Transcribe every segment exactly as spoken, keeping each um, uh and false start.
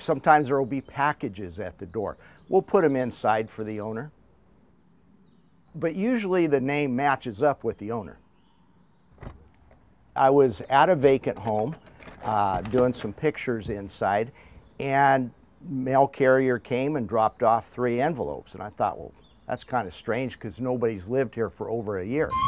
Sometimes there will be packages at the door. We'll put them inside for the owner. But usually the name matches up with the owner. I was at a vacant home uh, doing some pictures inside, and mail carrier came and dropped off three envelopes. And I thought, well, that's kind of strange because nobody's lived here for over a year.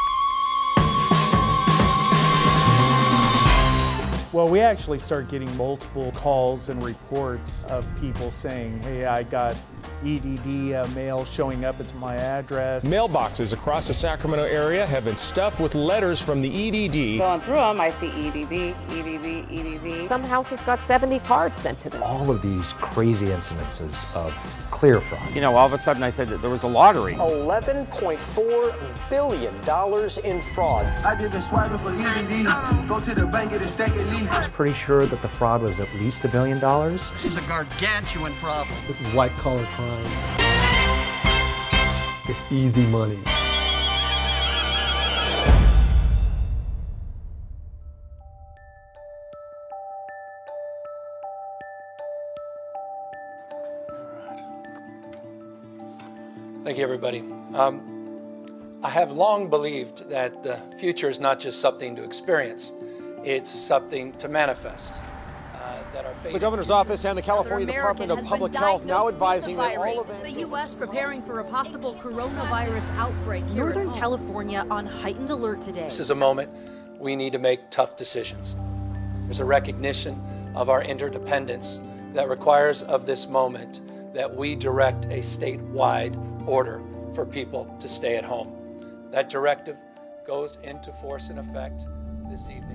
Well, we actually start getting multiple calls and reports of people saying, hey, I got E D D uh, mail showing up at my address. Mailboxes across the Sacramento area have been stuffed with letters from the E D D. Going through them, I see E D D, E D D, E D D. Some houses got seventy cards sent to them. All of these crazy incidences of clear fraud. You know, all of a sudden I said that there was a lottery. eleven point four billion dollars in fraud. I did the swiping for E D D, go to the bank and stake at least. I was pretty sure that the fraud was at least a billion dollars. This is a gargantuan problem. This is white-collar crime. It's easy money. Thank you, everybody. Um, I have long believed that the future is not just something to experience, it's something to manifest. Uh, that our the governor's office and the California Department of Public Health now advising that all events... The U S preparing for a possible coronavirus outbreak. Northern California on heightened alert today. This is a moment we need to make tough decisions. There's a recognition of our interdependence that requires of this moment that we direct a statewide order for people to stay at home. That directive goes into force and effect this evening.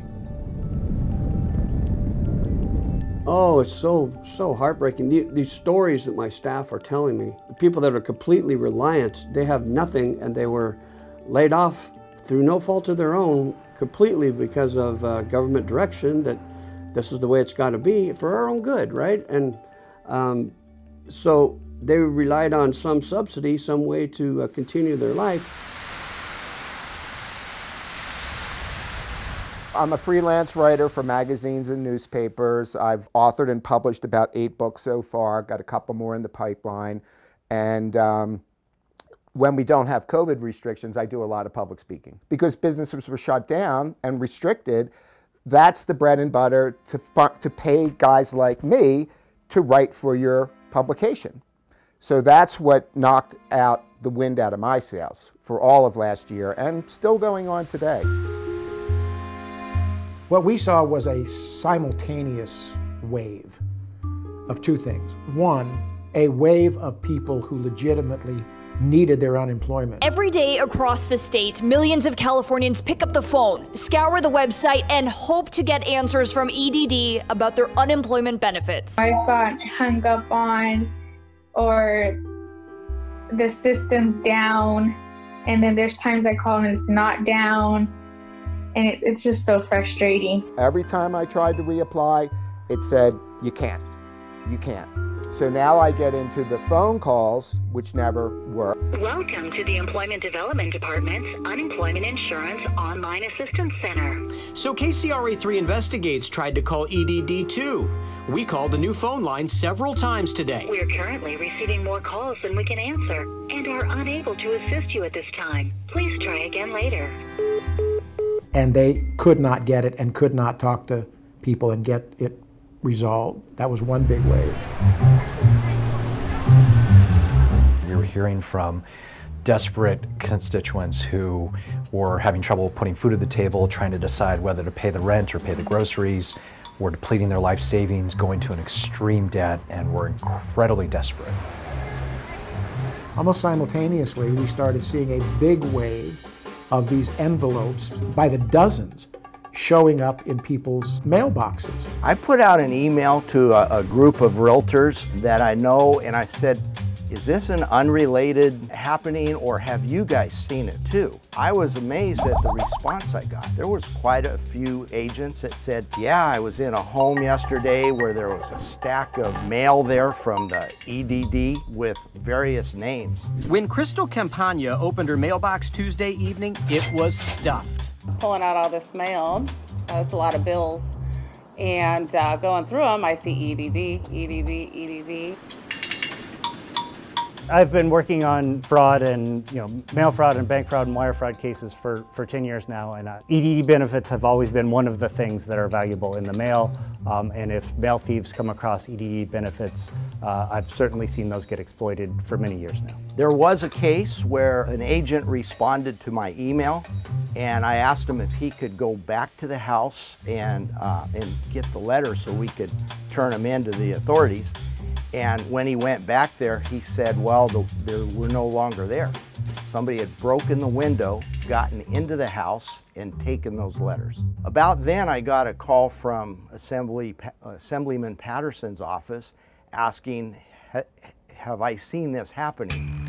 Oh, it's so, so heartbreaking. The, these stories that my staff are telling me, the people that are completely reliant, they have nothing and they were laid off through no fault of their own, completely because of uh, government direction that this is the way it's got to be for our own good, right? And um, so they relied on some subsidy, some way to uh, continue their life. I'm a freelance writer for magazines and newspapers. I've authored and published about eight books so far, got a couple more in the pipeline. And um, when we don't have COVID restrictions, I do a lot of public speaking. Because businesses were shut down and restricted, that's the bread and butter to, to pay guys like me to write for your publication. So that's what knocked out the wind out of my sails for all of last year and still going on today. What we saw was a simultaneous wave of two things. One, a wave of people who legitimately needed their unemployment. Every day across the state, millions of Californians pick up the phone, scour the website, and hope to get answers from E D D about their unemployment benefits. I got hung up on, or the system's down, and then there's times I call and it's not down. And it, it's just so frustrating. Every time I tried to reapply, it said, you can't, you can't. So now I get into the phone calls, which never work. Welcome to the Employment Development Department's Unemployment Insurance Online Assistance Center. So K C R A three Investigates tried to call E D D too. We called the new phone line several times today. We're currently receiving more calls than we can answer and are unable to assist you at this time. Please try again later. And they could not get it and could not talk to people and get it resolved. That was one big wave. We were hearing from desperate constituents who were having trouble putting food at the table, trying to decide whether to pay the rent or pay the groceries, were depleting their life savings, going to an extreme debt, and were incredibly desperate. Almost simultaneously, we started seeing a big wave of these envelopes by the dozens showing up in people's mailboxes. I put out an email to a, a group of realtors that I know, and I said, is this an unrelated happening, or have you guys seen it too? I was amazed at the response I got. There was quite a few agents that said, yeah, I was in a home yesterday where there was a stack of mail there from the E D D with various names. When Crystal Campagna opened her mailbox Tuesday evening, it was stuffed. Pulling out all this mail, uh, it's a lot of bills. And uh, going through them, I see E D D, E D D, E D D. I've been working on fraud and you know mail fraud and bank fraud and wire fraud cases for, for ten years now, and uh, E D D benefits have always been one of the things that are valuable in the mail, um, and if mail thieves come across E D D benefits, uh, I've certainly seen those get exploited for many years now. There was a case where an agent responded to my email, and I asked him if he could go back to the house and, uh, and get the letter so we could turn them in to the authorities. And when he went back there, he said, well, the, they were no longer there. Somebody had broken the window, gotten into the house, and taken those letters. About then, I got a call from Assembly, Assemblyman Patterson's office asking, have I seen this happening?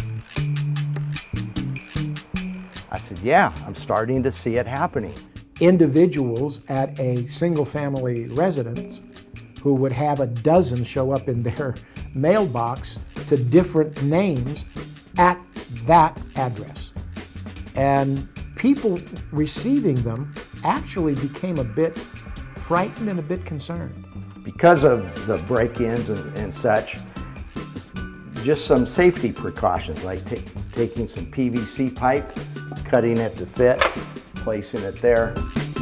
I said, yeah, I'm starting to see it happening. Individuals at a single-family residence who would have a dozen show up in their mailbox to different names at that address. And people receiving them actually became a bit frightened and a bit concerned. Because of the break-ins and, and such, just some safety precautions, like taking some P V C pipe, cutting it to fit, placing it there.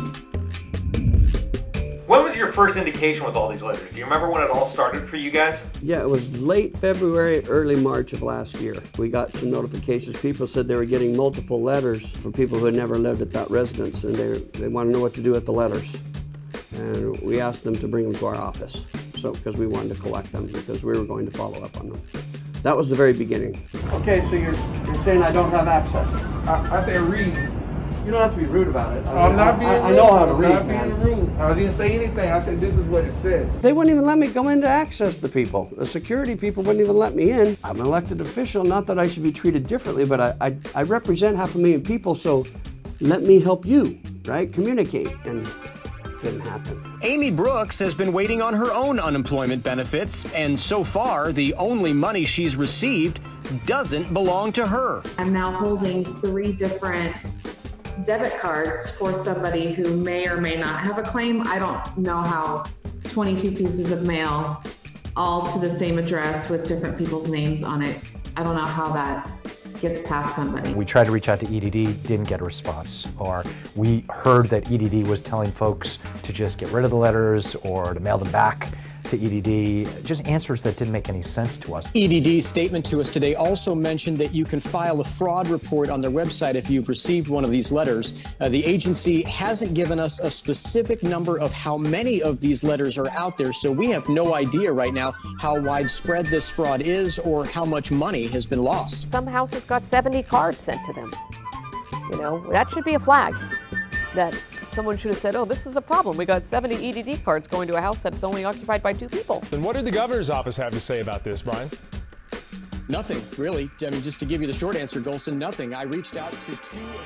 When was your first indication with all these letters? Do you remember when it all started for you guys? Yeah, it was late February, early March of last year. We got some notifications. People said they were getting multiple letters from people who had never lived at that residence, and they, they want to know what to do with the letters. And we asked them to bring them to our office, so because we wanted to collect them, because we were going to follow up on them. That was the very beginning. Okay, so you're, you're saying I don't have access? I, I say read. You don't have to be rude about it. I mean, I'm not being I, rude. I know how to I'm read, not man. being rude. I didn't say anything. I said this is what it says. They wouldn't even let me go in to access the people. The security people wouldn't even let me in. I'm an elected official, not that I should be treated differently, but I, I, I represent half a million people, so let me help you, right? Communicate, and it didn't happen. Amy Brooks has been waiting on her own unemployment benefits, and so far, the only money she's received doesn't belong to her. I'm now holding three different debit cards for somebody who may or may not have a claim. I don't know how twenty-two pieces of mail, all to the same address with different people's names on it. I don't know how that gets past somebody. We tried to reach out to E D D, didn't get a response. Or we heard that E D D was telling folks to just get rid of the letters or to mail them back to E D D, just answers that didn't make any sense to us. E D D's statement to us today also mentioned that you can file a fraud report on their website if you've received one of these letters. Uh, the agency hasn't given us a specific number of how many of these letters are out there, so we have no idea right now how widespread this fraud is or how much money has been lost. Some houses got seventy cards sent to them. You know, that should be a flag that someone should have said, oh, this is a problem. We got seventy E D D cards going to a house that's only occupied by two people. Then what did the governor's office have to say about this, Brian? Nothing, really. I mean, just to give you the short answer, Golston, nothing. I reached out to two of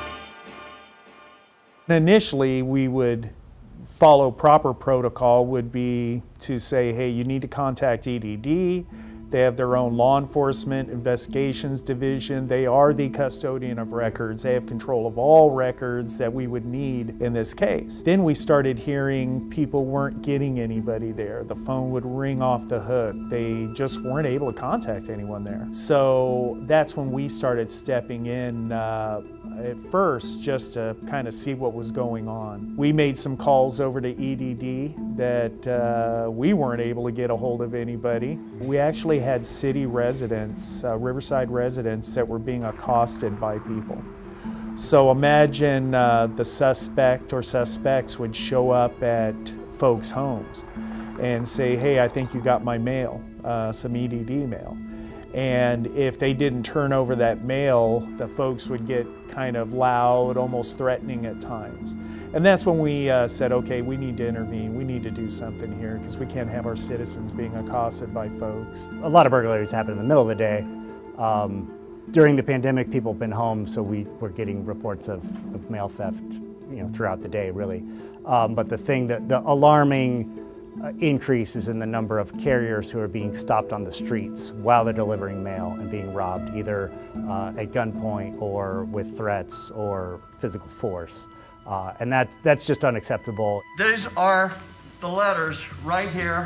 the... Initially, we would follow proper protocol would be to say, hey, you need to contact E D D. They have their own law enforcement investigations division. They are the custodian of records. They have control of all records that we would need in this case. Then we started hearing people weren't getting anybody there. The phone would ring off the hook. They just weren't able to contact anyone there. So that's when we started stepping in uh, at first just to kind of see what was going on. We made some calls over to E D D that uh, we weren't able to get a hold of anybody. We actually had city residents, uh, Riverside residents, that were being accosted by people. So imagine uh, the suspect or suspects would show up at folks' homes and say, hey, I think you got my mail, uh, some E D D mail. And if they didn't turn over that mail, the folks would get kind of loud, almost threatening at times. And that's when we uh, said, okay, we need to intervene. We need to do something here because we can't have our citizens being accosted by folks. A lot of burglaries happen in the middle of the day. Um, during the pandemic, people have been home, so we were getting reports of, of mail theft, you know, throughout the day, really. Um, but the thing that, the alarming Uh, increases in the number of carriers who are being stopped on the streets while they're delivering mail and being robbed, either uh, at gunpoint or with threats or physical force. Uh, and that's, that's just unacceptable. These are the letters right here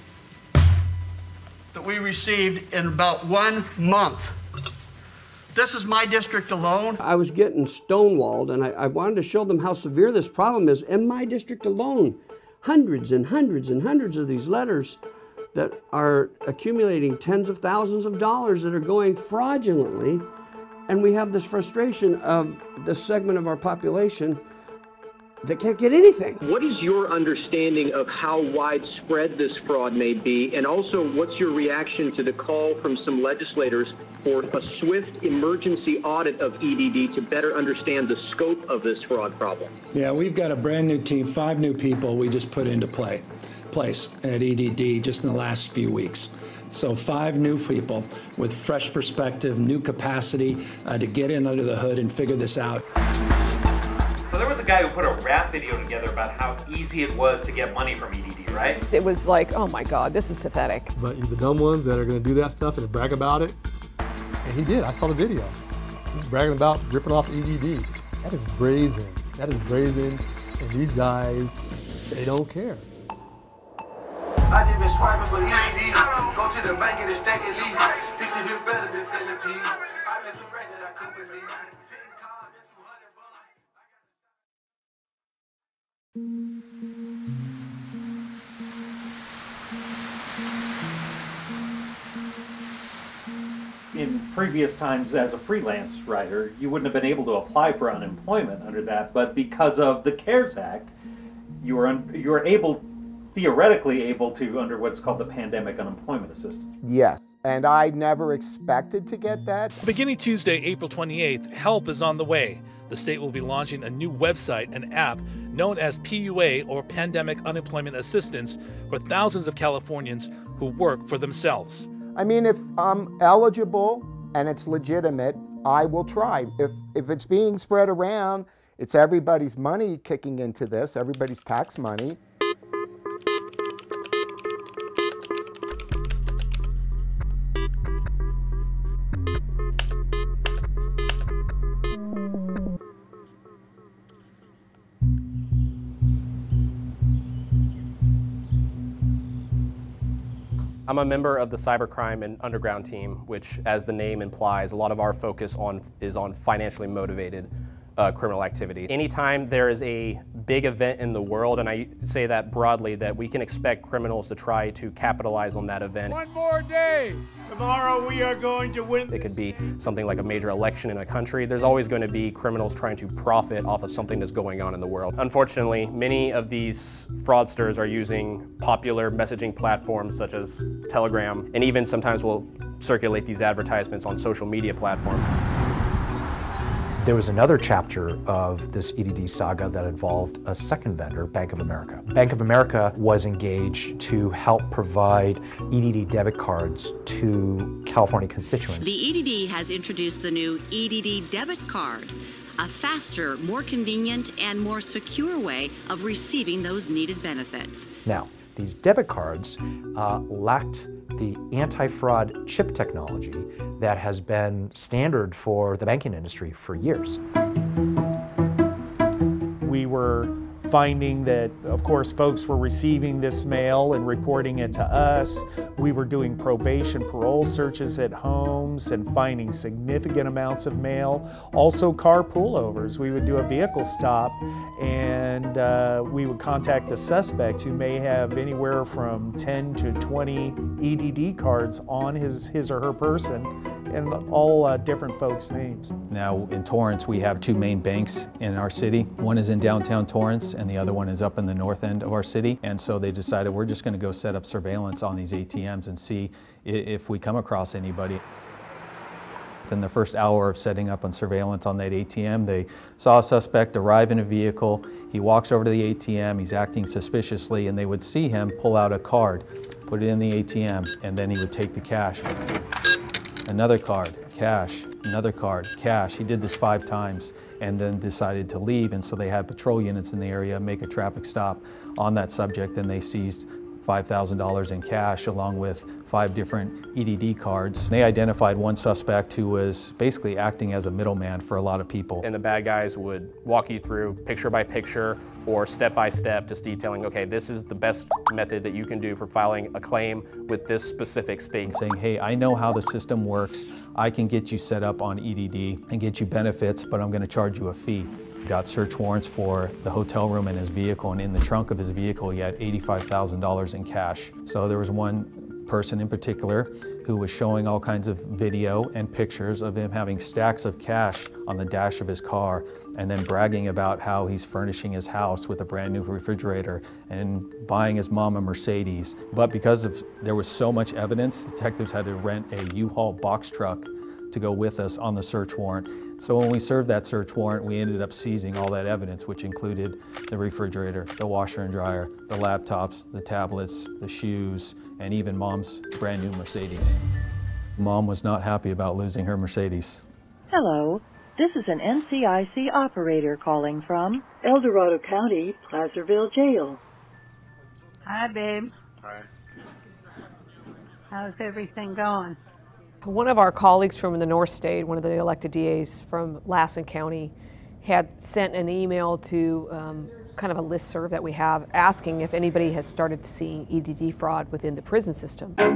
that we received in about one month. This is my district alone. I was getting stonewalled, and I, I wanted to show them how severe this problem is. In my district alone, hundreds and hundreds and hundreds of these letters that are accumulating tens of thousands of dollars that are going fraudulently. And we have this frustration of this segment of our population that can't get anything. What is your understanding of how widespread this fraud may be? And also, what's your reaction to the call from some legislators for a swift emergency audit of E D D to better understand the scope of this fraud problem? Yeah, we've got a brand new team, five new people we just put into play, place at E D D just in the last few weeks. So five new people with fresh perspective, new capacity uh, to get in under the hood and figure this out. So there was a guy who put a rap video together about how easy it was to get money from E D D, right? It was like, oh my God, this is pathetic. But you're the dumb ones that are going to do that stuff and brag about it. And he did. I saw the video. He's bragging about ripping off E D D. That is brazen. That is brazen. And these guys, they don't care. I just been swiping for E D D. Go to the bank and stack at least. This is here better than selling peas. I made some bread that I couldn't believe. In previous times as a freelance writer, you wouldn't have been able to apply for unemployment under that, but because of the CARES Act, you were, un you were able, theoretically able to, under what's called the Pandemic Unemployment Assistance. Yes, and I never expected to get that. Beginning Tuesday, April twenty-eighth, help is on the way. The state will be launching a new website and app known as P U A, or Pandemic Unemployment Assistance, for thousands of Californians who work for themselves. I mean, if I'm eligible and it's legitimate, I will try. If, if it's being spread around, it's everybody's money kicking into this, everybody's tax money. I'm a member of the Cybercrime and Underground team, which, as the name implies, a lot of our focus on is on financially motivated uh, criminal activity. Anytime there is a big event in the world, and I say that broadly, that we can expect criminals to try to capitalize on that event. One more day. Tomorrow we are going to win. It could be something like a major election in a country. There's always going to be criminals trying to profit off of something that's going on in the world. Unfortunately, many of these fraudsters are using popular messaging platforms such as Telegram, and even sometimes will circulate these advertisements on social media platforms. There was another chapter of this E D D saga that involved a second vendor, Bank of America. Bank of America was engaged to help provide E D D debit cards to California constituents. The E D D has introduced the new E D D debit card, a faster, more convenient, and more secure way of receiving those needed benefits. Now, these debit cards uh, lacked the anti-fraud chip technology that has been standard for the banking industry for years. We were finding that, of course, folks were receiving this mail and reporting it to us. We were doing probation parole searches at homes and finding significant amounts of mail. Also car pullovers. We would do a vehicle stop and uh, we would contact the suspect, who may have anywhere from ten to twenty E D D cards on his, his or her person, and all uh, different folks' names. Now in Torrance, we have two main banks in our city. One is in downtown Torrance and the other one is up in the north end of our city. And so they decided we're just going to go set up surveillance on these A T Ms and see if we come across anybody. In the first hour of setting up on surveillance on that A T M, they saw a suspect arrive in a vehicle. He walks over to the A T M, he's acting suspiciously, and they would see him pull out a card, put it in the A T M, and then he would take the cash. Another card, cash, another card, cash. He did this five times and then decided to leave, and so they had patrol units in the area make a traffic stop on that subject, and they seized five thousand dollars in cash along with five different E D D cards. They identified one suspect who was basically acting as a middleman for a lot of people. And the bad guys would walk you through picture by picture or step by step, just detailing, okay, this is the best method that you can do for filing a claim with this specific state. Saying, hey, I know how the system works. I can get you set up on E D D and get you benefits, but I'm going to charge you a fee. Got search warrants for the hotel room in his vehicle, and in the trunk of his vehicle he had eighty-five thousand dollars in cash. So there was one person in particular who was showing all kinds of video and pictures of him having stacks of cash on the dash of his car and then bragging about how he's furnishing his house with a brand new refrigerator and buying his mom a Mercedes. But because of there was so much evidence, detectives had to rent a U-Haul box truck to go with us on the search warrant. So when we served that search warrant, we ended up seizing all that evidence, which included the refrigerator, the washer and dryer, the laptops, the tablets, the shoes, and even Mom's brand new Mercedes. Mom was not happy about losing her Mercedes. Hello, this is an N C I C operator calling from El Dorado County, Placerville Jail. Hi, babe. Hi. How's everything going? One of our colleagues from the North State, one of the elected D As from Lassen County, had sent an email to um, kind of a listserv that we have asking if anybody has started seeing E D D fraud within the prison system. I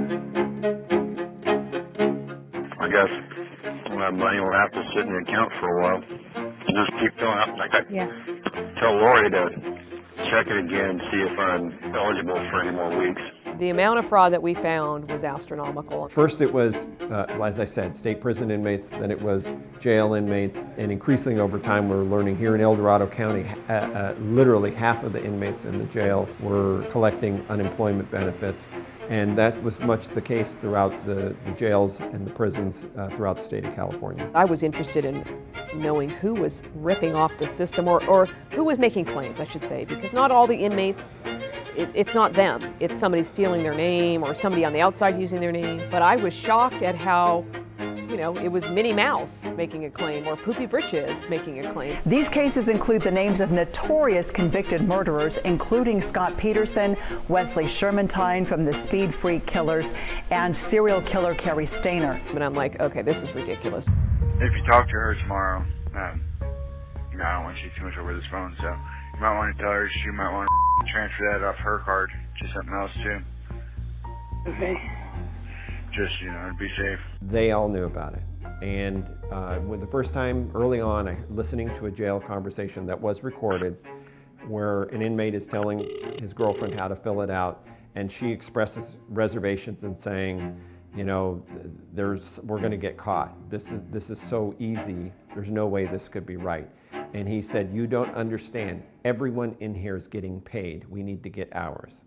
guess my money will have to sit in the account for a while. Just keep filling up. Like I yeah. tell Lori to check it again, see if I'm eligible for any more weeks. The amount of fraud that we found was astronomical. First it was, uh, as I said, state prison inmates, then it was jail inmates, and increasingly over time we're learning here in El Dorado County, uh, uh, literally half of the inmates in the jail were collecting unemployment benefits. And that was much the case throughout the, the jails and the prisons uh, throughout the state of California. I was interested in knowing who was ripping off the system, or, or who was making claims, I should say, because not all the inmates, it, it's not them. It's somebody stealing their name or somebody on the outside using their name. But I was shocked at how, you know, it was Minnie Mouse making a claim or Poopy Britches making a claim. These cases include the names of notorious convicted murderers, including Scott Peterson, Wesley Shermantine from the Speed Freak Killers, and serial killer Carrie Stainer. And I'm like, okay, this is ridiculous. If you talk to her tomorrow, um, you know, I don't want you too much over this phone, so you might want to tell her she might want to transfer that off her card to something else too. Okay. Just, you know, to be safe. They all knew about it. And uh, when the first time early on, I listening to a jail conversation that was recorded where an inmate is telling his girlfriend how to fill it out, and she expresses reservations and saying, you know, there's, we're gonna get caught. This is, this is so easy. There's no way this could be right. And he said, you don't understand. Everyone in here is getting paid. We need to get ours.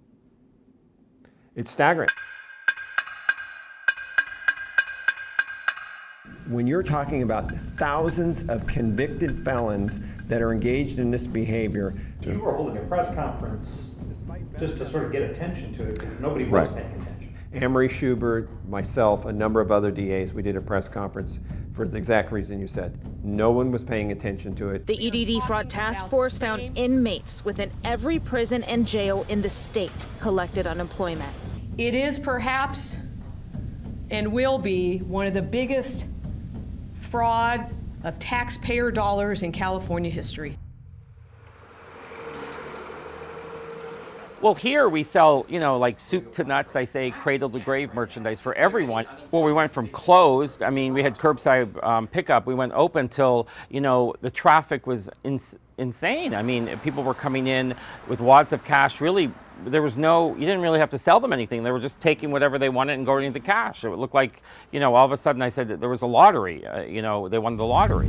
It's staggering. When you're talking about thousands of convicted felons that are engaged in this behavior. You were holding a press conference just to sort of get attention to it because nobody was Right. paying attention. Anne-Marie Schubert, myself, a number of other D As, we did a press conference for the exact reason you said. No one was paying attention to it. The E D D Fraud Task Force found inmates within every prison and jail in the state collected unemployment. It is perhaps and will be one of the biggest fraud of taxpayer dollars in California history. Well, here we sell, you know, like soup to nuts, I say, cradle to grave merchandise for everyone. Well, we went from closed, I mean, we had curbside um, pickup, we went open till, you know, the traffic was ins insane. I mean, people were coming in with wads of cash. Really, there was no, you didn't really have to sell them anything. They were just taking whatever they wanted and going into the cash. It looked like, you know, all of a sudden I said that there was a lottery, uh, you know, they won the lottery.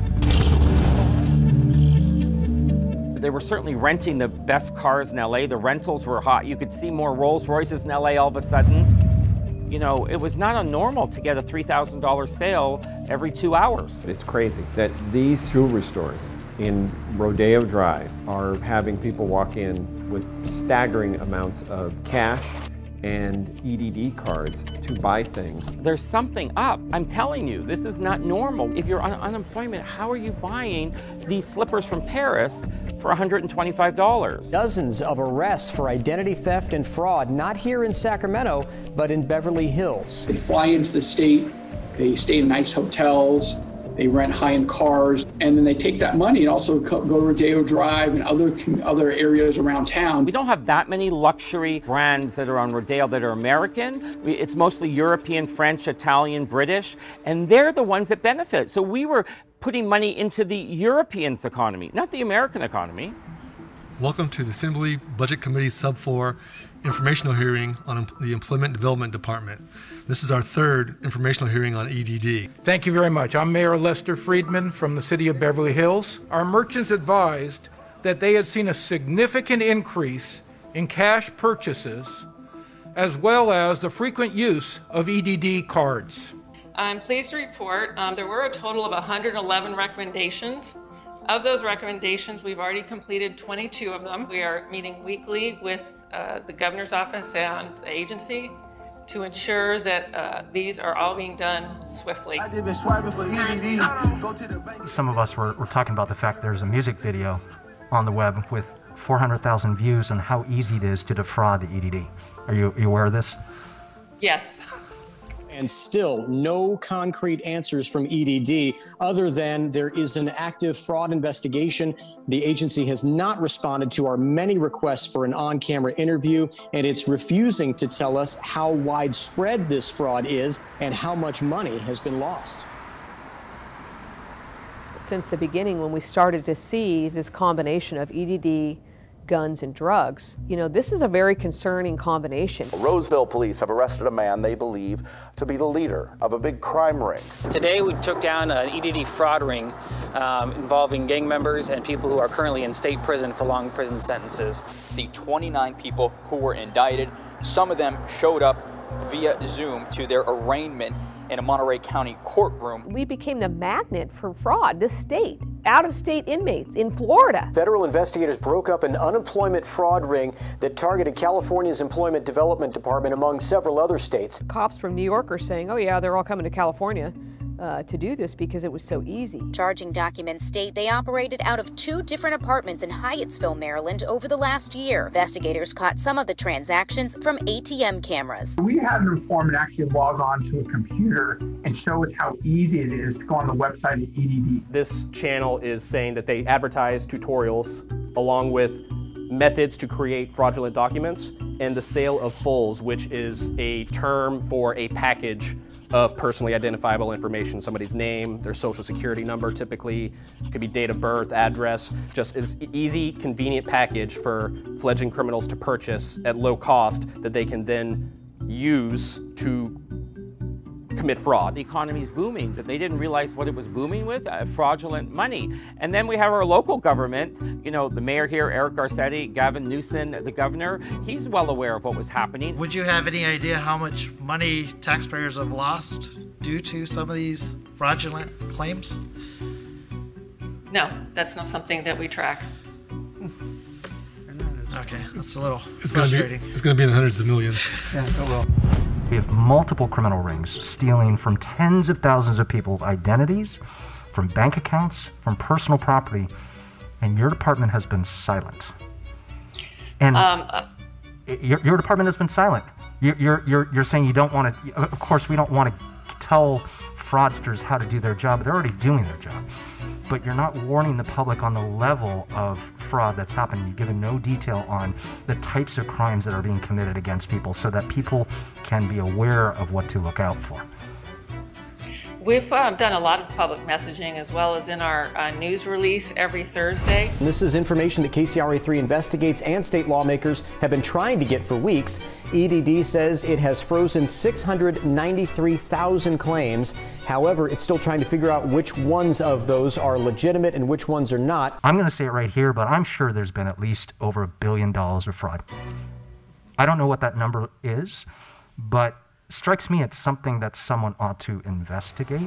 They were certainly renting the best cars in L A. The rentals were hot. You could see more Rolls Royces in L A all of a sudden. You know, it was not unnormal to get a three thousand dollar sale every two hours. It's crazy that these jewelry stores in Rodeo Drive are having people walk in with staggering amounts of cash and E D D cards to buy things. There's something up. I'm telling you, this is not normal. If you're on unemployment, how are you buying these slippers from Paris for one hundred twenty-five dollars? Dozens of arrests for identity theft and fraud, not here in Sacramento, but in Beverly Hills. They fly into the state, they stay in nice hotels, they rent high-end cars, and then they take that money and also go to Rodeo Drive and other other areas around town. We don't have that many luxury brands that are on Rodeo that are American. We, it's mostly European, French, Italian, British, and they're the ones that benefit. So we were putting money into the Europeans' economy, not the American economy. Welcome to the Assembly Budget Committee Sub four informational hearing on the Employment Development Department. This is our third informational hearing on E D D. Thank you very much. I'm Mayor Lester Friedman from the City of Beverly Hills. Our merchants advised that they had seen a significant increase in cash purchases as well as the frequent use of E D D cards. I'm pleased to report um, there were a total of one hundred eleven recommendations. Of those recommendations, we've already completed twenty-two of them. We are meeting weekly with uh, the governor's office and the agency to ensure that uh, these are all being done swiftly. Some of us were, were talking about the fact there's a music video on the web with four hundred thousand views on how easy it is to defraud the E D D. Are you, are you aware of this? Yes. And still no concrete answers from E D D other than there is an active fraud investigation. The agency has not responded to our many requests for an on-camera interview, and it's refusing to tell us how widespread this fraud is and how much money has been lost. Since the beginning, when we started to see this combination of E D D, guns and drugs, you know, this is a very concerning combination. Roseville police have arrested a man they believe to be the leader of a big crime ring. Today we took down an E D D fraud ring um, involving gang members and people who are currently in state prison for long prison sentences. The twenty-nine people who were indicted, some of them showed up via Zoom to their arraignment in a Monterey County courtroom. We became the magnet for fraud, this state, out-of-state inmates in Florida. Federal investigators broke up an unemployment fraud ring that targeted California's Employment Development Department among several other states. Cops from New York are saying, oh yeah, they're all coming to California uh, to do this because it was so easy. Charging documents state they operated out of two different apartments in Hyattsville, Maryland over the last year. Investigators caught some of the transactions from A T M cameras. We had an informant actually log on to a computer and show us how easy it is to go on the website of E D D. This channel is saying that they advertise tutorials along with methods to create fraudulent documents and the sale of fulls, which is a term for a package of personally identifiable information, somebody's name, their social security number typically, could be date of birth, address, just it's easy, convenient package for fledgling criminals to purchase at low cost that they can then use to commit fraud. The economy's booming, but they didn't realize what it was booming with, uh, fraudulent money. And then we have our local government, you know, the mayor here, Eric Garcetti, Gavin Newsom, the governor, he's well aware of what was happening. Would you have any idea how much money taxpayers have lost due to some of these fraudulent claims? No, that's not something that we track. Okay, that's a little It's going to be, it's going to be in the hundreds of millions. Yeah, it will. We have multiple criminal rings stealing from tens of thousands of people's identities, from bank accounts, from personal property, and your department has been silent. And Um, uh, your, your department has been silent. You're, you're, you're, you're saying you don't want to, of course we don't want to tell fraudsters how to do their job. They're already doing their job. But you're not warning the public on the level of fraud that's happening. You've given no detail on the types of crimes that are being committed against people so that people can be aware of what to look out for. We've uh, done a lot of public messaging as well as in our uh, news release every Thursday. And this is information that K C R A three investigates and state lawmakers have been trying to get for weeks. E D D says it has frozen six hundred ninety-three thousand claims. However, it's still trying to figure out which ones of those are legitimate and which ones are not. I'm going to say it right here, but I'm sure there's been at least over a billion dollars of fraud. I don't know what that number is, but strikes me it's something that someone ought to investigate.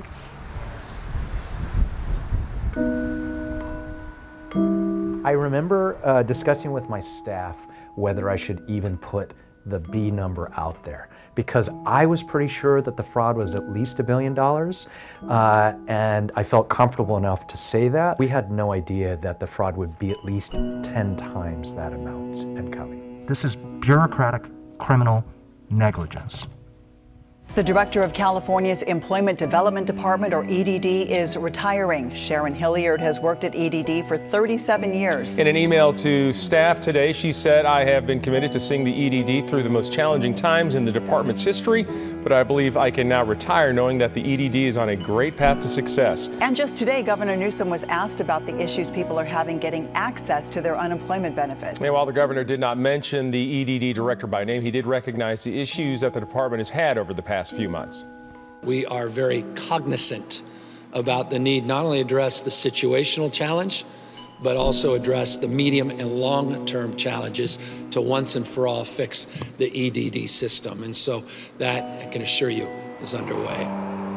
I remember uh, discussing with my staff whether I should even put the B number out there, because I was pretty sure that the fraud was at least a billion dollars, uh, and I felt comfortable enough to say that. We had no idea that the fraud would be at least ten times that amount and coming. This is bureaucratic criminal negligence. The director of California's Employment Development Department, or E D D, is retiring. Sharon Hilliard has worked at E D D for thirty-seven years. In an email to staff today, she said, "I have been committed to seeing the E D D through the most challenging times in the department's history, but I believe I can now retire knowing that the E D D is on a great path to success." And just today, Governor Newsom was asked about the issues people are having getting access to their unemployment benefits. And while the governor did not mention the E D D director by name, he did recognize the issues that the department has had over the past few months. We are very cognizant about the need not only address the situational challenge, but also address the medium and long-term challenges to once and for all fix the E D D system. And so that, I can assure you, is underway.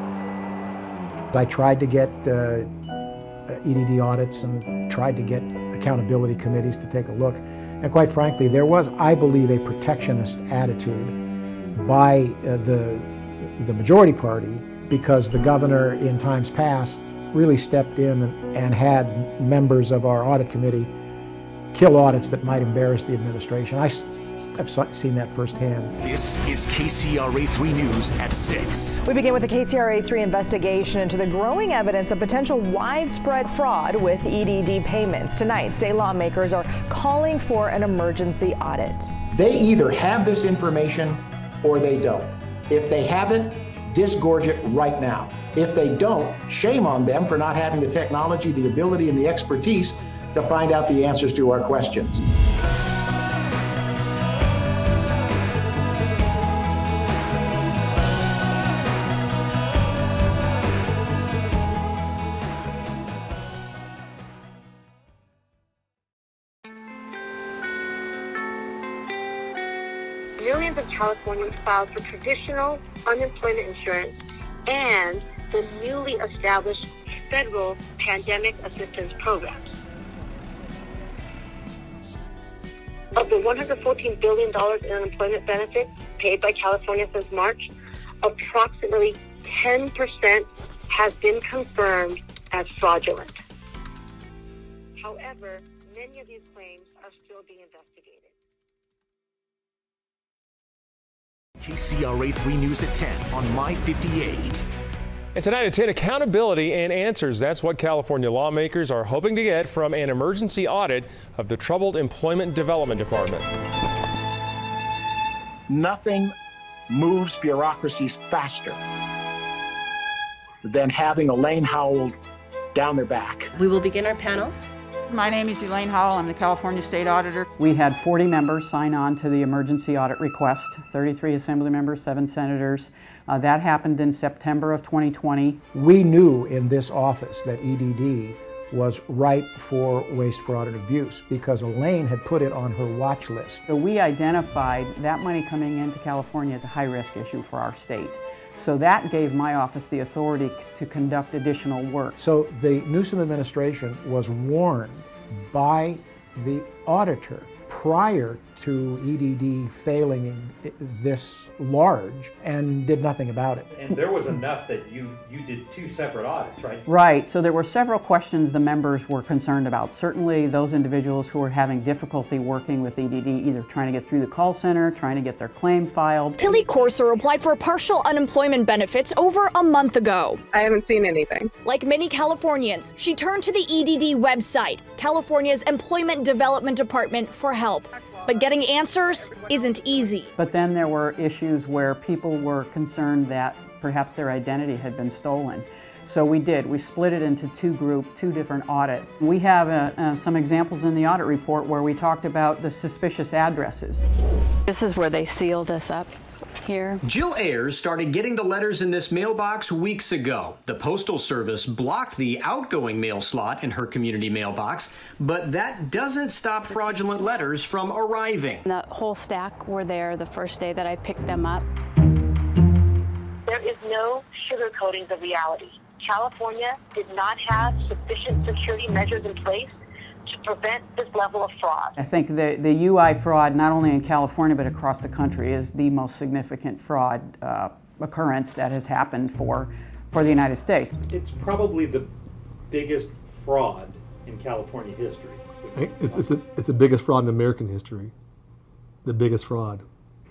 I tried to get uh, E D D audits and tried to get accountability committees to take a look. And quite frankly, there was, I believe, a protectionist attitude by uh, the the majority party, because the governor in times past really stepped in and, and had members of our audit committee kill audits that might embarrass the administration. I, I've seen that firsthand. This is K C R A three News at six. We begin with the K C R A three investigation into the growing evidence of potential widespread fraud with E D D payments. Tonight, state lawmakers are calling for an emergency audit. They either have this information or they don't. If they haven't, disgorge it right now. If they don't, shame on them for not having the technology, the ability, and the expertise to find out the answers to our questions. Millions of Californians filed for traditional unemployment insurance and the newly established federal pandemic assistance programs. Of the one hundred fourteen billion dollars in unemployment benefits paid by California since March, approximately ten percent has been confirmed as fraudulent. However, many of these claims are still being investigated. K C R A three News at ten on My fifty-eight. And tonight at ten, accountability and answers. That's what California lawmakers are hoping to get from an emergency audit of the troubled Employment Development Department. Nothing moves bureaucracies faster than having Elaine Howell down their back. We will begin our panel. My name is Elaine Howell. I'm the California State Auditor. We had forty members sign on to the emergency audit request, thirty-three assembly members, seven senators. Uh, that happened in September of twenty twenty. We knew in this office that E D D was ripe for waste, fraud, and abuse because Elaine had put it on her watch list. So we identified that money coming into California as a high-risk issue for our state. So that gave my office the authority to conduct additional work. So the Newsom administration was warned by the auditor prior to E D D failing this large and did nothing about it. And there was enough that you, you did two separate audits, right? Right. So there were several questions the members were concerned about. Certainly those individuals who were having difficulty working with E D D, either trying to get through the call center, trying to get their claim filed. Tilly Corser applied for partial unemployment benefits over a month ago. I haven't seen anything. Like many Californians, she turned to the E D D website, California's Employment Development Department, for help. But getting answers isn't easy. But then there were issues where people were concerned that perhaps their identity had been stolen. So we did. We split it into two groups, two different audits. We have uh, uh, some examples in the audit report where we talked about the suspicious addresses. This is where they sealed us up. Here. Jill Ayers started getting the letters in this mailbox weeks ago. The Postal Service blocked the outgoing mail slot in her community mailbox, but that doesn't stop fraudulent letters from arriving. The whole stack were there the first day that I picked them up. There is no sugarcoating the reality. California did not have sufficient security measures in place to prevent this level of fraud? I think the, the U I fraud, not only in California but across the country, is the most significant fraud uh, occurrence that has happened for, for the United States. It's probably the biggest fraud in California history. It's, it's, a, it's the biggest fraud in American history. The biggest fraud.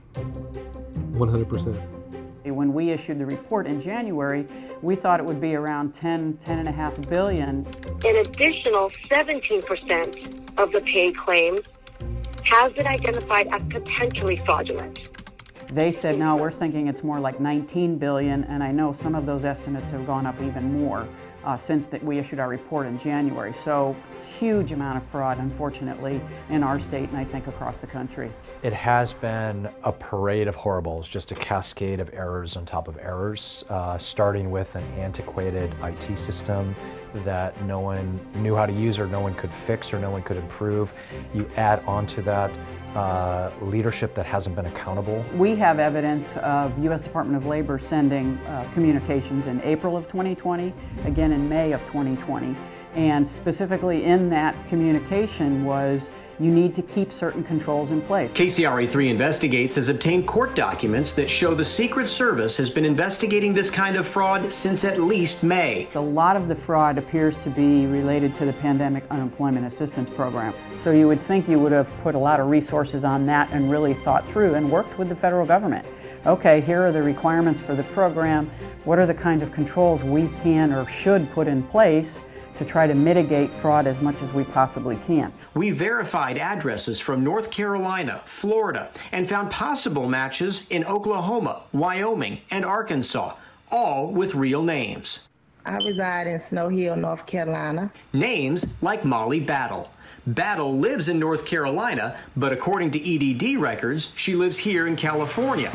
one hundred percent. When we issued the report in January, we thought it would be around ten, ten and a half billion. An additional seventeen percent of the paid claims has been identified as potentially fraudulent. They said, no, we're thinking it's more like nineteen billion, and I know some of those estimates have gone up even more uh, since that we issued our report in January. So huge amount of fraud, unfortunately, in our state and I think across the country. It has been a parade of horribles, just a cascade of errors on top of errors, uh, starting with an antiquated I T system that no one knew how to use or no one could fix or no one could improve. You add onto that uh, leadership that hasn't been accountable. We have evidence of U S Department of Labor sending uh, communications in April of twenty twenty, again in May of twenty twenty, and specifically in that communication was you need to keep certain controls in place. K C R A three Investigates has obtained court documents that show the Secret Service has been investigating this kind of fraud since at least May. A lot of the fraud appears to be related to the Pandemic Unemployment Assistance Program. So you would think you would have put a lot of resources on that and really thought through and worked with the federal government. Okay, here are the requirements for the program. What are the kinds of controls we can or should put in place to try to mitigate fraud as much as we possibly can. We verified addresses from North Carolina, Florida, and found possible matches in Oklahoma, Wyoming, and Arkansas, all with real names. I reside in Snow Hill, North Carolina. Names like Molly Battle. Battle lives in North Carolina, but according to E D D records, she lives here in California.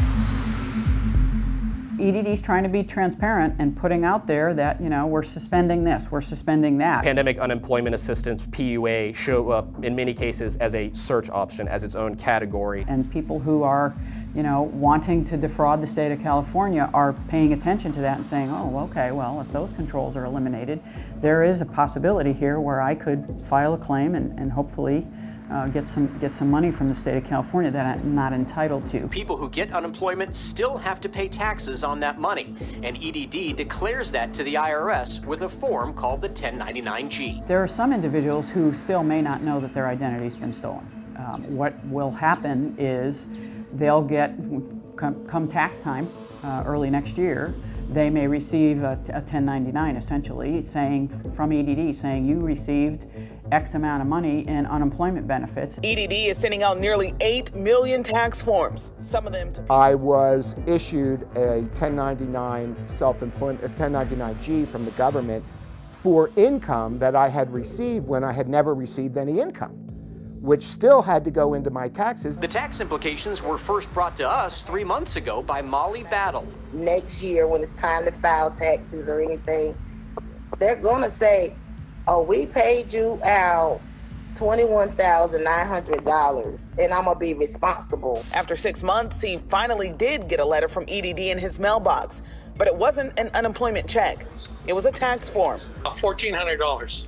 E D D is trying to be transparent and putting out there that, you know, we're suspending this, we're suspending that. Pandemic Unemployment Assistance, P U A, show up in many cases as a search option, as its own category. And people who are, you know, wanting to defraud the state of California are paying attention to that and saying, oh, okay, well, if those controls are eliminated, there is a possibility here where I could file a claim and, and hopefully Uh, get some get some money from the state of California that I'm not entitled to. People who get unemployment still have to pay taxes on that money, and E D D declares that to the I R S with a form called the ten ninety-nine G. There are some individuals who still may not know that their identity's been stolen. Um, what will happen is they'll get, come, come tax time uh, early next year, they may receive a, a ten ninety-nine essentially saying, from E D D, saying you received X amount of money in unemployment benefits. E D D is sending out nearly eight million tax forms, some of them to I was issued a ten ninety-nine self-employment, a ten ninety-nine G from the government for income that I had received when I had never received any income, which still had to go into my taxes. The tax implications were first brought to us three months ago by Molly Battle. Next year, when it's time to file taxes or anything, they're gonna say, oh, we paid you out twenty-one thousand nine hundred dollars, and I'm gonna be responsible. After six months, he finally did get a letter from E D D in his mailbox, but it wasn't an unemployment check. It was a tax form. fourteen hundred dollars.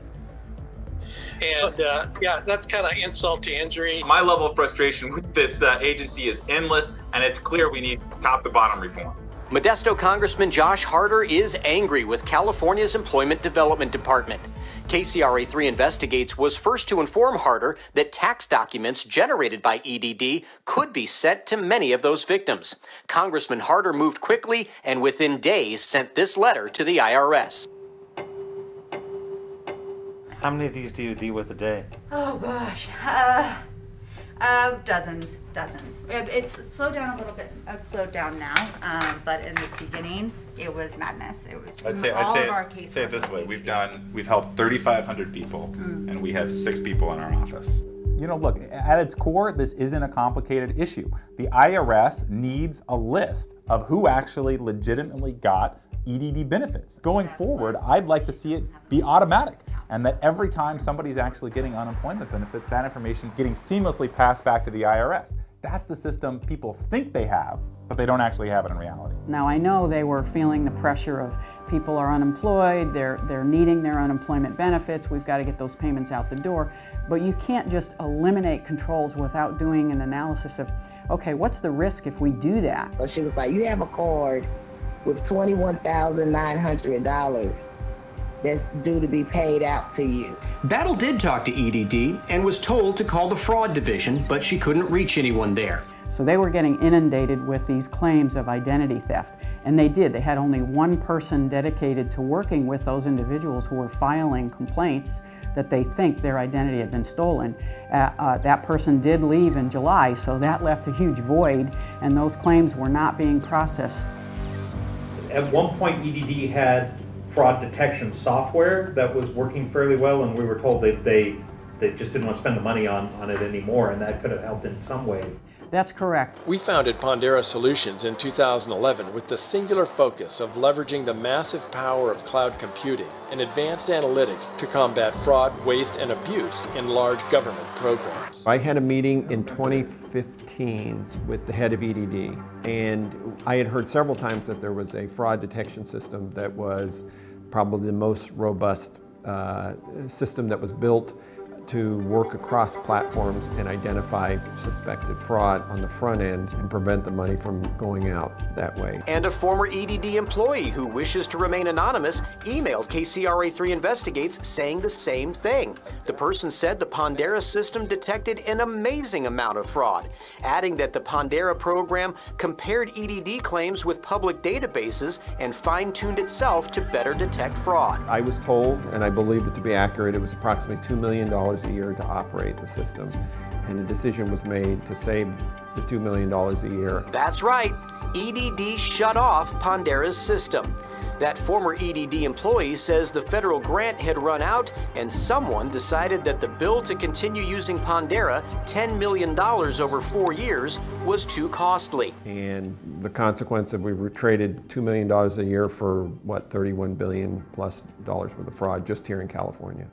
And uh, yeah, that's kind of insult to injury. My level of frustration with this uh, agency is endless, and it's clear we need top to bottom reform. Modesto Congressman Josh Harder is angry with California's Employment Development Department. K C R A three Investigates was first to inform Harder that tax documents generated by E D D could be sent to many of those victims. Congressman Harder moved quickly and within days sent this letter to the I R S. How many of these do you deal with a day? Oh gosh, uh, uh, dozens, dozens. It, it's slowed down a little bit. It's slowed down now, um, but in the beginning, it was madness. It was I'd say, all I'd say, of our cases. say it this way: we've done, we've helped thirty-five hundred people, mm. and we have six people in our office. You know, look, at its core, this isn't a complicated issue. The I R S needs a list of who actually legitimately got E D D benefits. Going forward, I'd like to see it be automatic, and that every time somebody's actually getting unemployment benefits, that information is getting seamlessly passed back to the I R S. That's the system people think they have, but they don't actually have it in reality. Now I know they were feeling the pressure of people are unemployed, they're, they're needing their unemployment benefits, we've got to get those payments out the door, but you can't just eliminate controls without doing an analysis of, okay, what's the risk if we do that? So she was like, you have a card with twenty-one thousand nine hundred dollars that's due to be paid out to you. Battle did talk to E D D and was told to call the fraud division, but she couldn't reach anyone there. So they were getting inundated with these claims of identity theft, and they did. They had only one person dedicated to working with those individuals who were filing complaints that they think their identity had been stolen. Uh, uh, that person did leave in July, so that left a huge void, and those claims were not being processed. At one point, E D D had fraud detection software that was working fairly well, and we were told that they, they just didn't want to spend the money on, on it anymore, and that could have helped in some ways. That's correct. We founded Pondera Solutions in two thousand eleven with the singular focus of leveraging the massive power of cloud computing and advanced analytics to combat fraud, waste, and abuse in large government programs. I had a meeting in twenty fifteen with the head of E D D, and I had heard several times that there was a fraud detection system that was probably the most robust uh, system that was built to work across platforms and identify suspected fraud on the front end and prevent the money from going out that way. And a former E D D employee who wishes to remain anonymous emailed K C R A three Investigates saying the same thing. The person said the Pondera system detected an amazing amount of fraud, adding that the Pondera program compared E D D claims with public databases and fine-tuned itself to better detect fraud. I was told, and I believe it to be accurate, it was approximately two million dollars a year to operate the system, and a decision was made to save the two million dollars a year. That's right, E D D shut off Pondera's system. That former E D D employee says the federal grant had run out and someone decided that the bill to continue using Pondera, ten million dollars over four years, was too costly. And the consequence of we traded two million dollars a year for, what, thirty-one billion dollars plus dollars worth of fraud just here in California.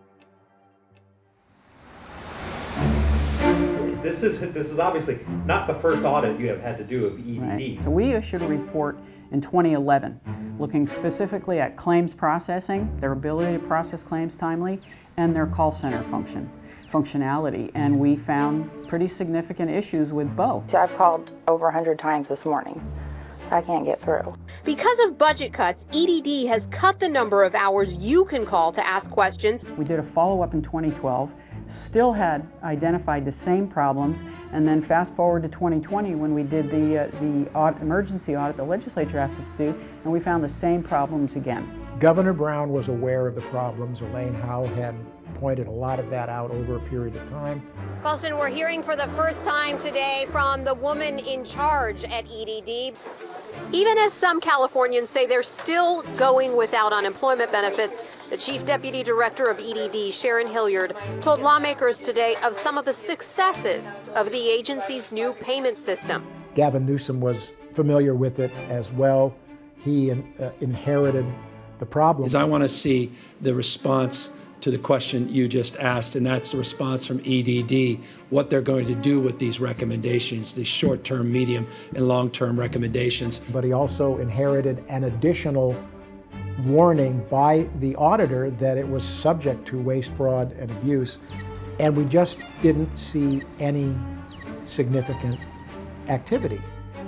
This is, this is obviously not the first audit you have had to do of E D D. Right. So we issued a report in twenty eleven looking specifically at claims processing, their ability to process claims timely, and their call center function, functionality. And we found pretty significant issues with both. I've called over one hundred times this morning. I can't get through. Because of budget cuts, E D D has cut the number of hours you can call to ask questions. We did a follow-up in twenty twelve, still had identified the same problems, and then fast forward to twenty twenty when we did the, uh, the audit, emergency audit the legislature asked us to do, and we found the same problems again. Governor Brown was aware of the problems. Elaine Howe had pointed a lot of that out over a period of time. Colson, we're hearing for the first time today from the woman in charge at E D D. Even as some Californians say they're still going without unemployment benefits, the Chief Deputy Director of E D D, Sharon Hilliard, told lawmakers today of some of the successes of the agency's new payment system. Gavin Newsom was familiar with it as well. He in, uh, inherited the problem. Is I want to see the response to the question you just asked, and that's the response from E D D, what they're going to do with these recommendations, these short-term, medium, and long-term recommendations. But he also inherited an additional warning by the auditor that it was subject to waste, fraud, and abuse, and we just didn't see any significant activity.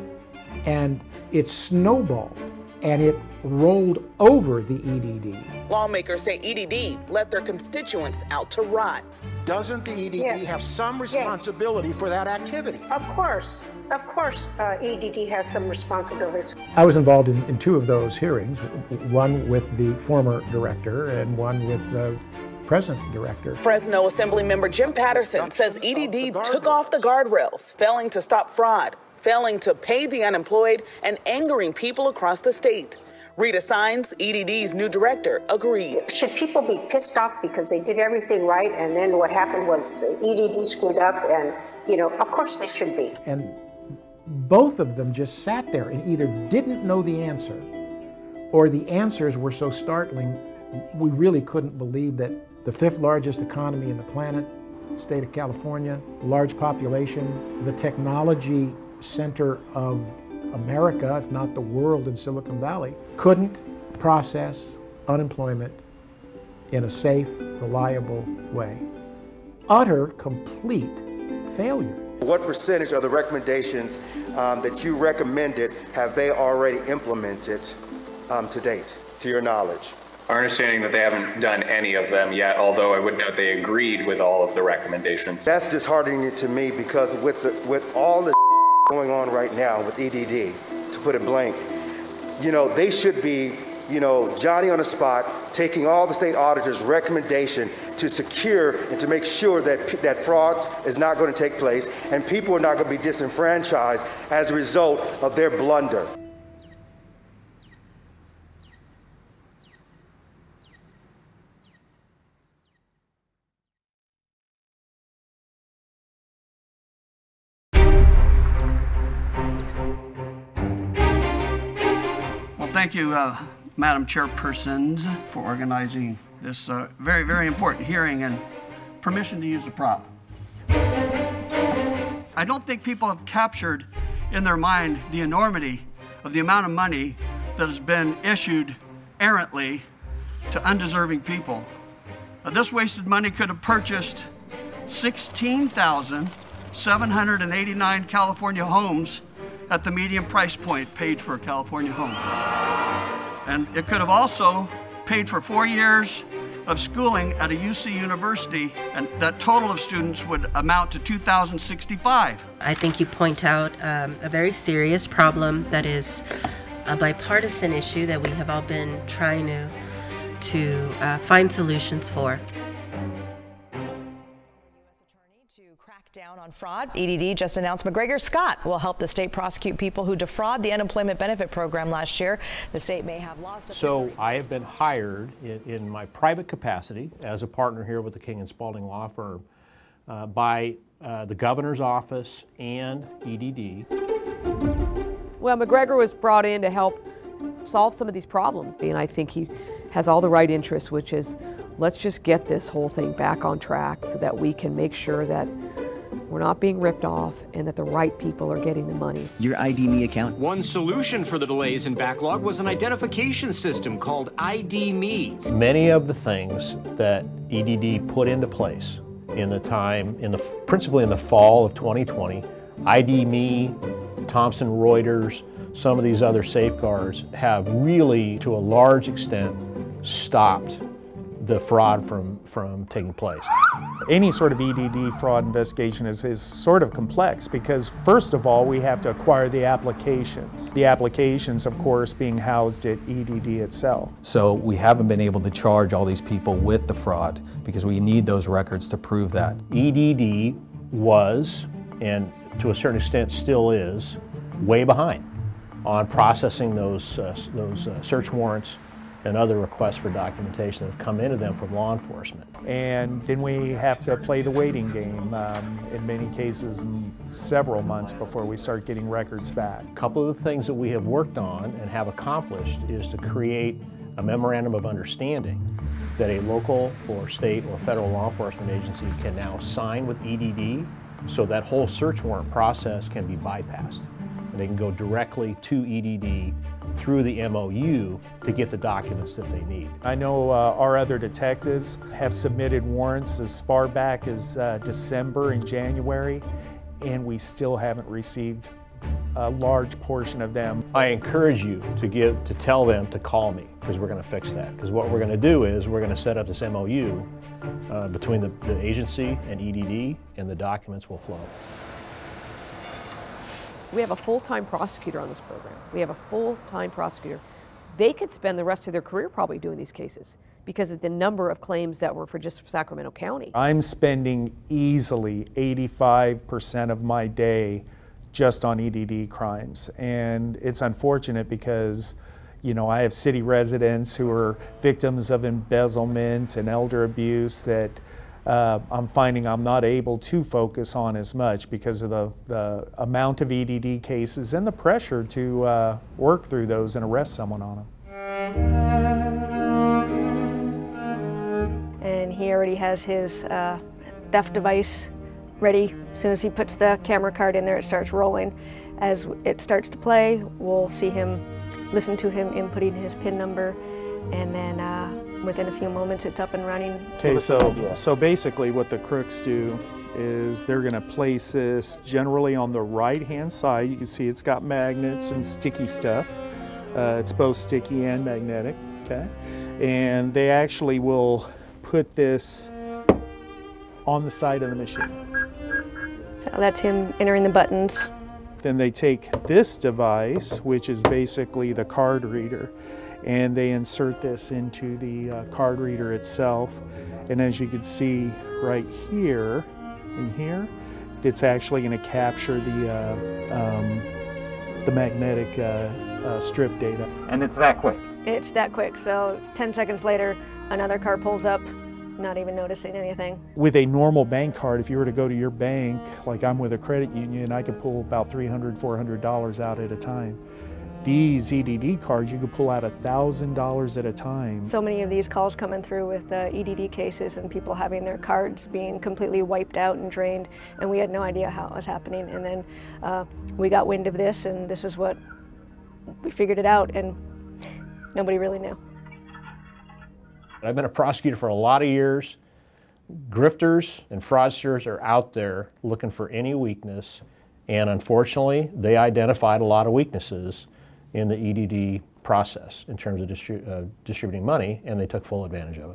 And it snowballed, and it rolled over the E D D. Lawmakers say E D D let their constituents out to rot. Doesn't the E D D Yes. have some responsibility Yes. for that activity? Of course, of course, uh, E D D has some responsibilities. I was involved in, in two of those hearings, one with the former director and one with the present director. Fresno Assemblymember Jim Patterson says E D D took off the guardrails, failing to stop fraud, failing to pay the unemployed, and angering people across the state. Rita Sines, E D D's new director, agreed. Should people be pissed off because they did everything right and then what happened was E D D screwed up, and, you know, of course they should be. And both of them just sat there and either didn't know the answer or the answers were so startling we really couldn't believe that the fifth largest economy in the planet state of California, large population, the technology center of America, if not the world in Silicon Valley, couldn't process unemployment in a safe, reliable way. Utter, complete failure. What percentage of the recommendations um, that you recommended have they already implemented um, to date, to your knowledge? Our understanding that they haven't done any of them yet, although I would note they agreed with all of the recommendations. That's disheartening to me because with, the, with all the going on right now with E D D, to put it blank, you know, they should be, you know, Johnny on the spot, taking all the state auditors' recommendation to secure and to make sure that that fraud is not going to take place and people are not going to be disenfranchised as a result of their blunder. Thank you, uh, Madam Chairpersons, for organizing this uh, very, very important hearing and permission to use the prop. I don't think people have captured in their mind the enormity of the amount of money that has been issued errantly to undeserving people. Uh, this wasted money could have purchased sixteen thousand seven hundred eighty-nine California homes at the median price point paid for a California home. And it could have also paid for four years of schooling at a U C university, and that total of students would amount to two thousand sixty-five. I think you point out um, a very serious problem that is a bipartisan issue that we have all been trying to, to uh, find solutions for. Down on fraud. E D D just announced McGregor Scott will help the state prosecute people who defraud the unemployment benefit program last year. The state may have lost a So I have been hired in, in my private capacity as a partner here with the King and Spalding law firm uh, by uh, the governor's office and E D D. Well, McGregor was brought in to help solve some of these problems, and I think he has all the right interests, which is let's just get this whole thing back on track so that we can make sure that we're not being ripped off and that the right people are getting the money. Your I D Me account. One solution for the delays in backlog was an identification system called I D Me. Many of the things that E D D put into place in the time, in the principally in the fall of twenty twenty, I D Me, Thomson Reuters, some of these other safeguards have really, to a large extent, stopped the fraud from, from taking place. Any sort of E D D fraud investigation is, is sort of complex because first of all we have to acquire the applications. The applications of course being housed at E D D itself. So we haven't been able to charge all these people with the fraud because we need those records to prove that. E D D was, and to a certain extent still is, way behind on processing those, uh, those uh, search warrants and other requests for documentation that have come into them from law enforcement. And then we have to play the waiting game, um, in many cases several months before we start getting records back. A couple of the things that we have worked on and have accomplished is to create a memorandum of understanding that a local or state or federal law enforcement agency can now sign with E D D so that whole search warrant process can be bypassed. And they can go directly to E D D through the M O U to get the documents that they need. I know uh, our other detectives have submitted warrants as far back as uh, December and January, and we still haven't received a large portion of them. I encourage you to give, to tell them to call me, because we're going to fix that. Because what we're going to do is we're going to set up this M O U uh, between the, the agency and E D D, and the documents will flow. We have a full-time prosecutor on this program. We have a full-time prosecutor. They could spend the rest of their career probably doing these cases because of the number of claims that were for just Sacramento County. I'm spending easily eighty-five percent of my day just on E D D crimes. And it's unfortunate because, you know, I have city residents who are victims of embezzlement and elder abuse that Uh, I'm finding I'm not able to focus on as much because of the, the amount of E D D cases and the pressure to uh, work through those and arrest someone on them. And he already has his uh, theft device ready. As soon as he puts the camera card in there, it starts rolling. As it starts to play, we'll see him, listen to him inputting his PIN number, and then uh, within a few moments it's up and running. Okay, so, so basically what the crooks do is they're going to place this generally on the right hand side. You can see it's got magnets and sticky stuff. Uh, it's both sticky and magnetic, okay? And they actually will put this on the side of the machine. So that's him entering the buttons. Then they take this device, which is basically the card reader, and they insert this into the uh, card reader itself. And as you can see right here, in here, it's actually going to capture the, uh, um, the magnetic uh, uh, strip data. And it's that quick? It's that quick, so ten seconds later, another car pulls up, not even noticing anything. With a normal bank card, if you were to go to your bank, like I'm with a credit union, I could pull about three hundred dollars, four hundred dollars out at a time. These E D D cards, you could pull out one thousand dollars at a time. So many of these calls coming through with uh, E D D cases and people having their cards being completely wiped out and drained, and we had no idea how it was happening. And then uh, we got wind of this, and this is what we figured it out, and nobody really knew. I've been a prosecutor for a lot of years. Grifters and fraudsters are out there looking for any weakness, and unfortunately, they identified a lot of weaknesses in the E D D process in terms of distri uh, distributing money, and they took full advantage of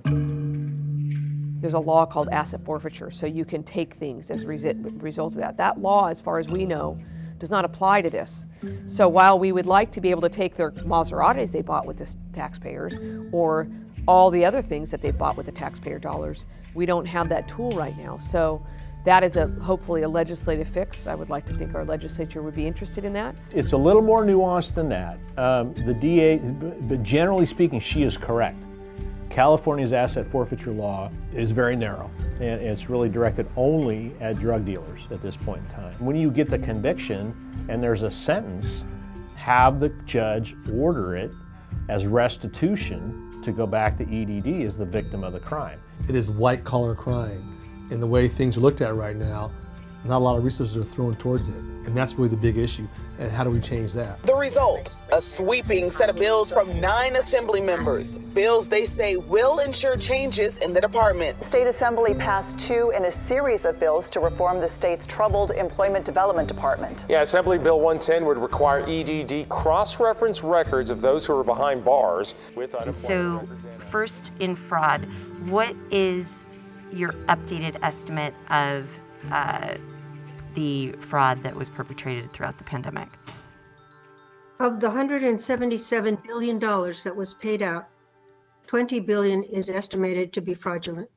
it. There's a law called asset forfeiture, so you can take things as a result of that. That law, as far as we know, does not apply to this. So while we would like to be able to take their Maseratis they bought with the taxpayers, or all the other things that they bought with the taxpayer dollars, we don't have that tool right now. So that is a hopefully a legislative fix. I would like to think our legislature would be interested in that. It's a little more nuanced than that. Um, the D A, but generally speaking, she is correct. California's asset forfeiture law is very narrow, and it's really directed only at drug dealers at this point in time. When you get the conviction and there's a sentence, have the judge order it as restitution to go back to E D D as the victim of the crime. It is white-collar crime, and the way things are looked at right now, not a lot of resources are thrown towards it, and that's really the big issue. And how do we change that? The result, a sweeping set of bills from nine assembly members. Bills they say will ensure changes in the department. State Assembly passed two in a series of bills to reform the state's troubled employment development department. Yeah, Assembly Bill one ten would require E D D cross-reference records of those who are behind bars with unemployment. So, first in fraud, what is your updated estimate of uh, the fraud that was perpetrated throughout the pandemic? Of the one hundred seventy-seven billion dollars that was paid out, twenty billion dollars is estimated to be fraudulent.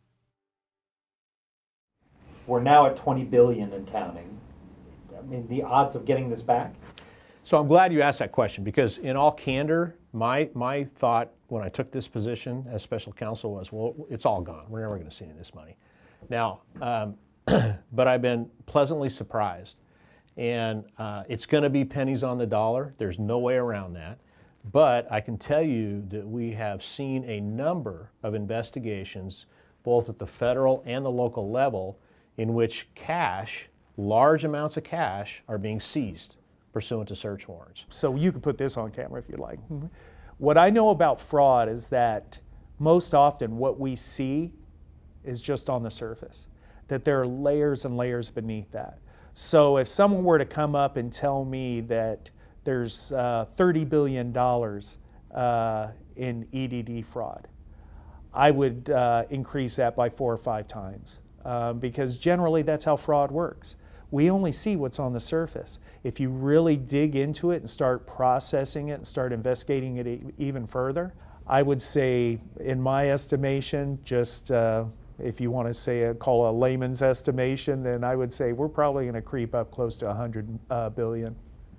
We're now at twenty billion dollars and counting. I mean, the odds of getting this back? So I'm glad you asked that question, because in all candor, my, my thought when I took this position as special counsel was, well, it's all gone. We're never going to see any of this money. Now, um, but I've been pleasantly surprised. And uh, it's going to be pennies on the dollar. There's no way around that. But I can tell you that we have seen a number of investigations, both at the federal and the local level, in which cash, large amounts of cash, are being seized pursuant to search warrants. So you can put this on camera if you like. Mm-hmm. What I know about fraud is that most often what we see is just on the surface, that there are layers and layers beneath that. So if someone were to come up and tell me that there's uh, thirty billion dollars uh, in E D D fraud, I would uh, increase that by four or five times, uh, because generally that's how fraud works. We only see what's on the surface. If you really dig into it and start processing it and start investigating it e even further, I would say, in my estimation, just uh, if you want to say a, call a layman's estimation, then I would say we're probably going to creep up close to one hundred uh, billion.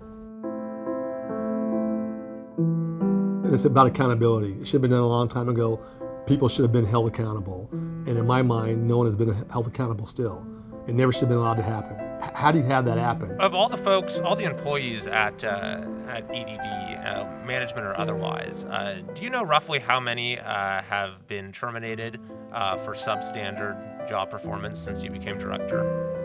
It's about accountability. It should have been done a long time ago. People should have been held accountable. And in my mind, no one has been held accountable still. It never should have been allowed to happen. How do you have that happen? Of all the folks, all the employees at uh, at E D D, uh, management or otherwise, uh, do you know roughly how many uh, have been terminated uh, for substandard job performance since you became director?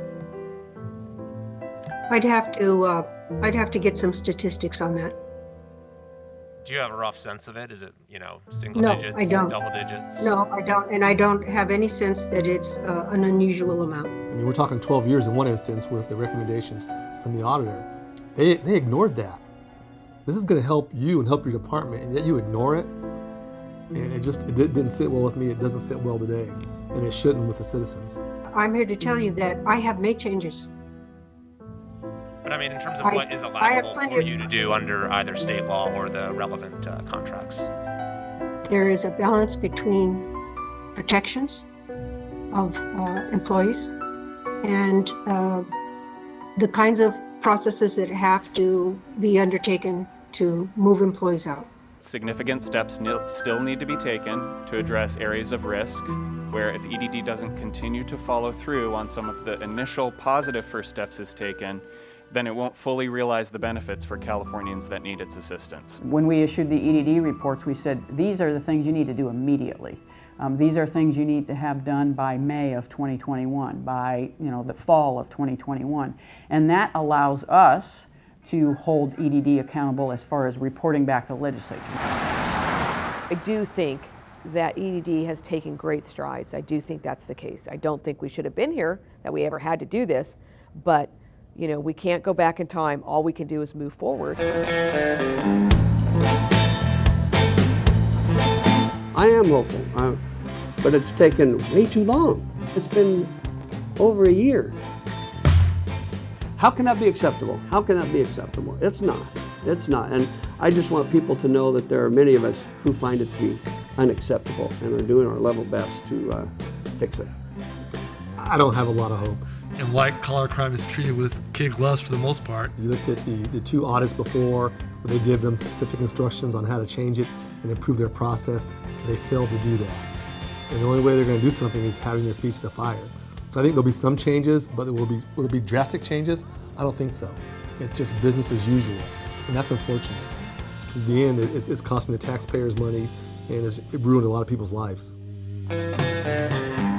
I'd have to uh, I'd have to get some statistics on that. Do you have a rough sense of it? Is it, you know, single No, digits, I don't. double digits? No, I don't, and I don't have any sense that it's uh, an unusual amount. I mean, we're talking twelve years in one instance with the recommendations from the auditor. They, they ignored that. This is going to help you and help your department, and yet you ignore it. And it just it didn't sit well with me. It doesn't sit well today, and it shouldn't with the citizens. I'm here to tell you that I have made changes. But I mean, in terms of I- what is I have allowable plenty for of- you to do under either state law or the relevant uh, contracts. There is a balance between protections of uh, employees and uh, the kinds of processes that have to be undertaken to move employees out. Significant steps nil- still need to be taken to address areas of risk where if E D D doesn't continue to follow through on some of the initial positive first steps is taken, then it won't fully realize the benefits for Californians that need its assistance. When we issued the E D D reports, we said, these are the things you need to do immediately. Um, these are things you need to have done by May of twenty twenty-one, by you know, the fall of twenty twenty-one. And that allows us to hold E D D accountable as far as reporting back to the legislature. I do think that E D D has taken great strides. I do think that's the case. I don't think we should have been here, that we ever had to do this, but you know, we can't go back in time. All we can do is move forward. I am hopeful, uh, but it's taken way too long. It's been over a year. How can that be acceptable? How can that be acceptable? It's not. It's not. And I just want people to know that there are many of us who find it to be unacceptable and are doing our level best to uh, fix it. I don't have a lot of hope. And white collar crime is treated with kid gloves for the most part. You look at the, the two audits before, where they give them specific instructions on how to change it and improve their process. They failed to do that. And the only way they're going to do something is having their feet to the fire. So I think there'll be some changes, but there will be, will there be drastic changes? I don't think so. It's just business as usual, and that's unfortunate. In the end, it, it's costing the taxpayers money, and it's, it ruined a lot of people's lives.